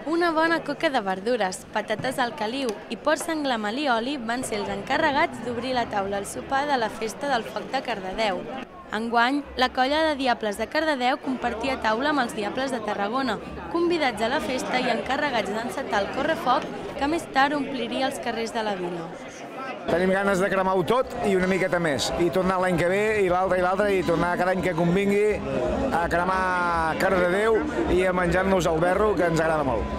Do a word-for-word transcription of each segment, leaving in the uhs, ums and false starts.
Una bona coca de verdures, patates al caliu i porc senglar amb alioli van ser els encarregats d'obrir la taula al sopar de la Festa del Foc de Cardedeu. Enguany, la colla de Diables de Cardedeu compartia taula amb els Diables de Tarragona, convidats a la festa i encarregats d'encetar el correfoc que més tard ompliria els carrers de la vila. Tenim ganes de cremar-ho tot i una miqueta més, i tornar l'any que ve, i l'altre i l'altre, i tornar cada any que convingui a cremar Cardedeu i a menjar-nos el berro, que ens agrada molt.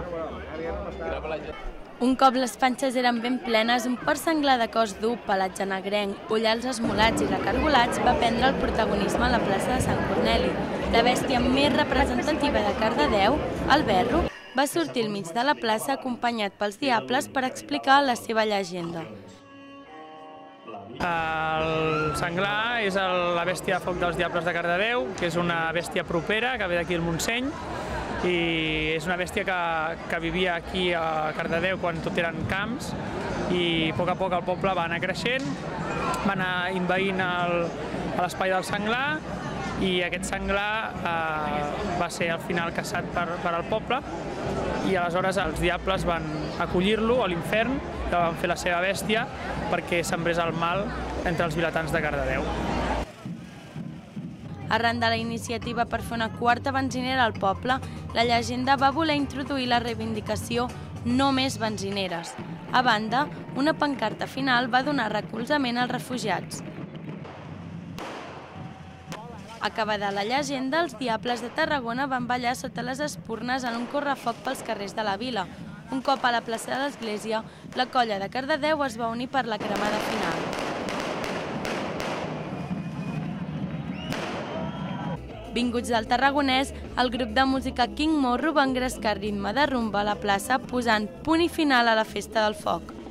Un cop les panxes eren ben plenes, un porc senglar de cos dur, pelatge negrenc, ullals esmolats i recargolats va prendre el protagonisme a la plaça de Sant Corneli. La bèstia més representativa de Cardedeu, el berro, va sortir al mig de la plaça acompanyat pels Diables per explicar la seva llegenda. El senglar és la bèstia de foc dels Diables de Cardedeu, que és una bèstia propera que ve d'aquí al Montseny, i és una bèstia que, que vivia aquí a Cardedeu quan tot eren camps, i a poc a poc el poble va anar creixent, va anar invaint l'espai del senglar, i aquest senglar eh, va ser al final caçat per, per al poble, i aleshores els Diables van acollir-lo a l'infern, que van fer la seva bèstia perquè sembrés el mal entre els vilatans de Cardedeu. Arran de la iniciativa per fer una quarta benzinera al poble, la llegenda va voler introduir la reivindicació "No més benzineres". A banda, una pancarta final va donar recolzament als refugiats. Acabada la llegenda, els Diables de Tarragona van ballar sota les espurnes en un correfoc pels carrers de la vila. Un cop a la plaça de l'Església, la colla de Cardedeu es va unir per la cremada final. Vinguts del Tarragonès, el grup de música King Morro va engrescar ritme de rumba a la plaça posant punt i final a la Festa del Foc.